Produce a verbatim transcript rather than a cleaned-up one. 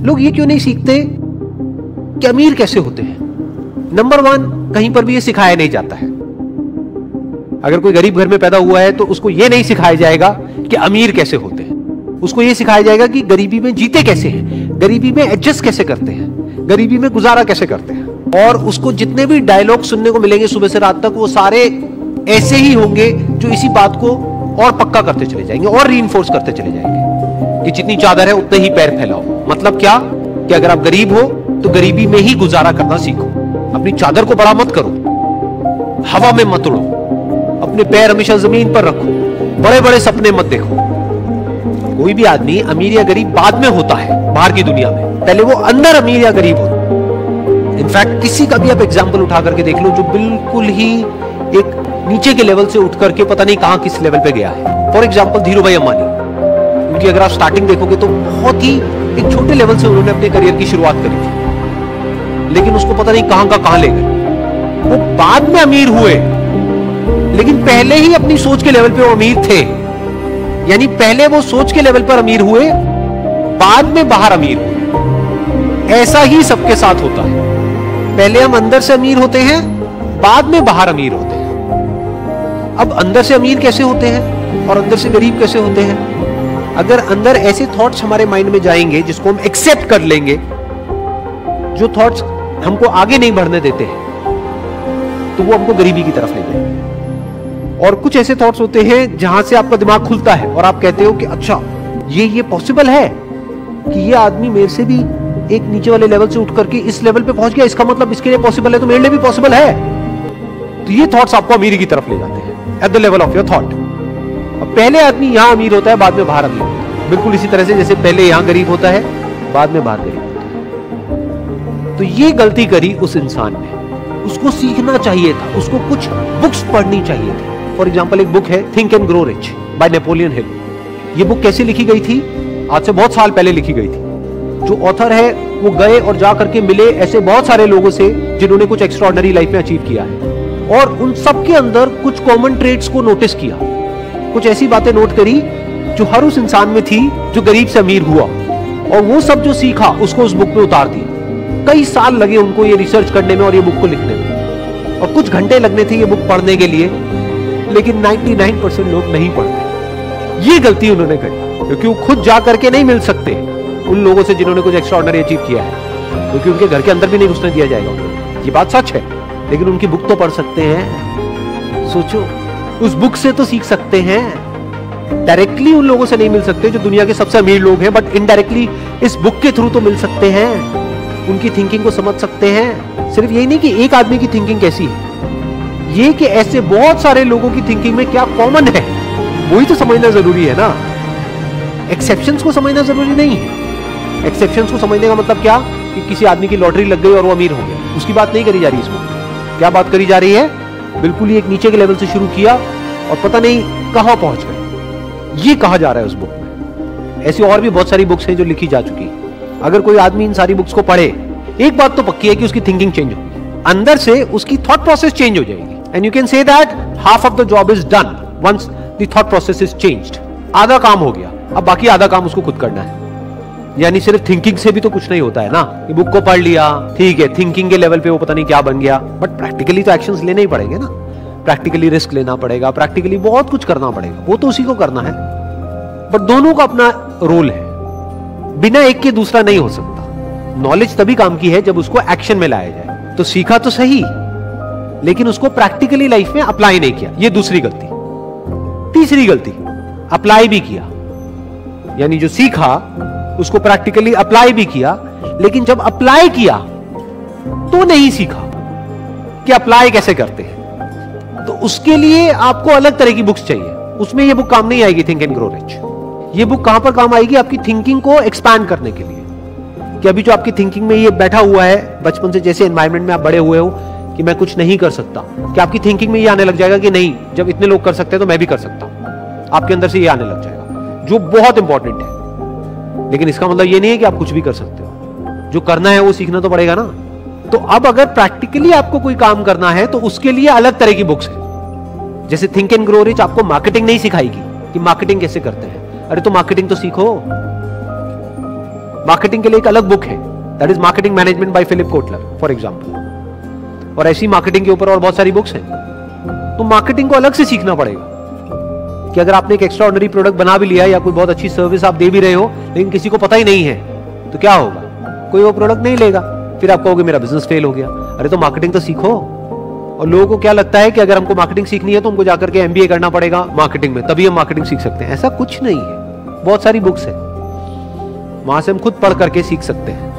लोग ये क्यों नहीं सीखते कि अमीर कैसे होते हैं? नंबर वन, कहीं पर भी ये सिखाया नहीं जाता है। अगर कोई गरीब घर में पैदा हुआ है तो उसको ये नहीं सिखाया जाएगा कि अमीर कैसे होते हैं। उसको ये सिखाया जाएगा कि गरीबी में जीते कैसे हैं, गरीबी में एडजस्ट कैसे करते हैं, गरीबी में गुजारा कैसे करते हैं। और उसको जितने भी डायलॉग सुनने को मिलेंगे सुबह से रात तक, वो सारे ऐसे ही होंगे जो इसी बात को और पक्का करते चले जाएंगे और रीइंफोर्स करते चले जाएंगे कि जितनी चादर है उतने ही पैर फैलाओ। मतलब क्या कि अगर आप गरीब हो तो गरीबी में ही गुजारा करना सीखो, अपनी चादर को बड़ा मत करो, हवा में मत उड़ो, अपने पैर हमेशा जमीन पर रखो, बड़े बड़े सपने मत देखो। कोई भी आदमी अमीर या गरीब बाद में होता है बाहर की दुनिया में, पहले वो अंदर अमीर या गरीब होता है। इनफैक्ट किसी का भी आप एग्जाम्पल उठा करके देख लो जो बिल्कुल ही एक नीचे के लेवल से उठ करके पता नहीं कहां किस लेवल पे गया है। फॉर एग्जाम्पल धीरू भाई अंबानी, उनकी अगर आप स्टार्टिंग देखोगे तो बहुत ही एक छोटे लेवल से उन्होंने अपने करियर की शुरुआत करी थी, लेकिन उसको पता नहीं कहां का कहां ले गए। वो बाद में अमीर हुए, लेकिन पहले ही अपनी सोच के लेवल पे वो अमीर थे। यानी पहले वो सोच के लेवल पर अमीर हुए, बाद में बाहर अमीर हुए। ऐसा ही सबके साथ होता है, पहले हम अंदर से अमीर होते हैं, बाद में बाहर अमीर होते हैं। अब अंदर से अमीर कैसे होते हैं और अंदर से गरीब कैसे होते हैं? अगर अंदर ऐसे थॉट्स हमारे माइंड में जाएंगे जिसको हम एक्सेप्ट कर लेंगे, जो थॉट्स हमको आगे नहीं बढ़ने देते हैं, तो वो हमको गरीबी की तरफ ले जाएंगे। और कुछ ऐसे थॉट्स होते हैं जहां से आपका दिमाग खुलता है और आप कहते हो कि अच्छा ये ये पॉसिबल है कि ये आदमी मेरे से भी एक नीचे वाले लेवल से उठ करके इस लेवल पे पहुंच गया, इसका मतलब इसके लिए पॉसिबल है तो मेरे लिए भी पॉसिबल है। तो ये थॉट्स आपको अमीरी की तरफ ले जाते हैं at the level of your thought. अब पहले आदमी यहां अमीर होता है, बाद में बाहर अमीर होता है, बिल्कुल इसी तरह से जैसे पहले यहां गरीब होता है, बाद में बाहर गरीब होता है। तो ये गलती करी उस इंसान ने, उसको सीखना चाहिए था, उसको कुछ बुक्स पढ़नी चाहिए थी। फॉर एग्जाम्पल एक बुक है think and grow rich by Napoleon Hill. ये बुक कैसे लिखी गई थी? आज से बहुत साल पहले लिखी गई थी। जो ऑथर है वो गए और जा करके मिले ऐसे बहुत सारे लोगों से जिन्होंने कुछ एक्स्ट्राऑर्डिनरी लाइफ में अचीव किया है, और उन सबके अंदर कुछ कॉमन ट्रेड्स को नोटिस किया, कुछ ऐसी बातें नोट करी जो हर उस इंसान में थी जो गरीब से अमीर हुआ, और वो सब जो सीखा उसको उस बुक में उतार दिया। कई साल लगे उनको ये रिसर्च करने में और ये बुक को लिखने में, और कुछ घंटे लगने थे ये बुक पढ़ने के लिए, लेकिन निन्यानवे परसेंट लोग नहीं पढ़ते। ये गलती उन्होंने करी क्योंकि वो खुद जा करके नहीं मिल सकते उन लोगों से जिन्होंने कुछ एक्स्ट्राऑर्डिनरी अचीव किया है, क्योंकि उनके घर के अंदर भी नहीं घुसने दिया जाएगा। ये बात सच है, लेकिन उनकी बुक तो पढ़ सकते हैं। सोचो, उस बुक से तो सीख सकते हैं। डायरेक्टली उन लोगों से नहीं मिल सकते जो दुनिया के सबसे अमीर लोग हैं, बट इनडायरेक्टली इस बुक के थ्रू तो मिल सकते हैं, उनकी थिंकिंग को समझ सकते हैं। सिर्फ यही नहीं कि एक आदमी की थिंकिंग कैसी है, ये कि ऐसे बहुत सारे लोगों की थिंकिंग में क्या कॉमन है वही तो समझना जरूरी है ना। एक्सेप्शंस को समझना जरूरी नहीं है। एक्सेप्शंस को समझने का मतलब क्या कि किसी आदमी की लॉटरी लग गई और वो अमीर हो गया, उसकी बात नहीं करी जा रही। इसमें क्या बात करी जा रही है? बिल्कुल ही एक नीचे के लेवल से शुरू किया और पता नहीं कहां पहुंच गए, ये कहा जा रहा है उस बुक में। ऐसी और भी बहुत सारी बुक्स हैं जो लिखी जा चुकी है। अगर कोई आदमी इन सारी बुक्स को पढ़े, एक बात तो पक्की है कि उसकी थिंकिंग चेंज होगी, अंदर से उसकी थॉट प्रोसेस चेंज हो जाएगी। And you can say that half of the job is done once the thought process is changed. आधा काम हो गया, अब बाकी आधा काम उसको खुद करना है। यानी सिर्फ थिंकिंग से भी तो कुछ नहीं होता है ना। ये बुक को पढ़ लिया, ठीक है, थिंकिंग के लेवल पे वो पता नहीं क्या बन गया, बट प्रैक्टिकली तो एक्शंस लेने ही पड़ेंगे ना। प्रैक्टिकली रिस्क लेना पड़ेगा, प्रैक्टिकली बहुत कुछ करना पड़ेगा, वो तो उसी को करना है। बट दोनों का अपना रोल है, बिना एक के दूसरा नहीं हो सकता। नॉलेज तभी काम की है जब उसको एक्शन में लाया जाए। तो सीखा तो सही, लेकिन उसको प्रैक्टिकली लाइफ में अप्लाई नहीं किया, ये दूसरी गलती। तीसरी गलती, अप्लाई भी किया, यानी जो सीखा उसको प्रैक्टिकली अप्लाई भी किया, लेकिन जब अप्लाई किया तो नहीं सीखा कि अप्लाई कैसे करते हैं। तो उसके लिए आपको अलग तरह की बुक्स चाहिए। उसमें ये बुक काम नहीं आएगी थिंक एंड ग्रो रिच। ये बुक कहां पर काम आएगी? आपकी थिंकिंग को एक्सपैंड करने के लिए, कि अभी जो आपकी थिंकिंग में ये बैठा हुआ है बचपन से, जैसे एनवायरमेंट में आप बड़े हुए हो कि मैं कुछ नहीं कर सकता, कि आपकी थिंकिंग में ये आने लग जाएगा कि नहीं, जब इतने लोग कर सकते हैं तो मैं भी कर सकता हूं। आपके अंदर से ये आने लग जाएगा, जो बहुत इंपॉर्टेंट है। लेकिन इसका मतलब ये नहीं है कि आप कुछ भी कर सकते हो। जो करना है वो सीखना तो पड़ेगा ना। तो अब अगर प्रैक्टिकली आपको कोई काम करना है तो उसके लिए अलग तरह की बुक्स है। जैसे थिंक एंड ग्रो रिच आपको मार्केटिंग नहीं सिखाएगी कि मार्केटिंग कैसे करते हैं। अरे तो मार्केटिंग तो सीखो। मार्केटिंग के लिए एक अलग बुक है, that is marketing management by Philip Kotler for example. और ऐसी मार्केटिंग के ऊपर और बहुत सारी बुक्स हैं। तो मार्केटिंग को अलग से सीखना पड़ेगा कि अगर आपने एक एक्स्ट्रा ऑर्डिनरी प्रोडक्ट बना भी लिया या कोई बहुत अच्छी सर्विस आप दे भी रहे हो लेकिन किसी को पता ही नहीं है तो क्या होगा, कोई वो प्रोडक्ट नहीं लेगा, फिर आप कहोगे मेरा बिजनेस फेल हो गया। अरे तो मार्केटिंग तो सीखो। और लोगों को क्या लगता है कि अगर हमको मार्केटिंग सीखनी है तो हमको जाकर के एमबीए करना पड़ेगा मार्केटिंग में, तभी हम मार्केटिंग सीख सकते हैं। ऐसा कुछ नहीं है, बहुत सारी बुक्स है, वहां से हम खुद पढ़ करके सीख सकते हैं।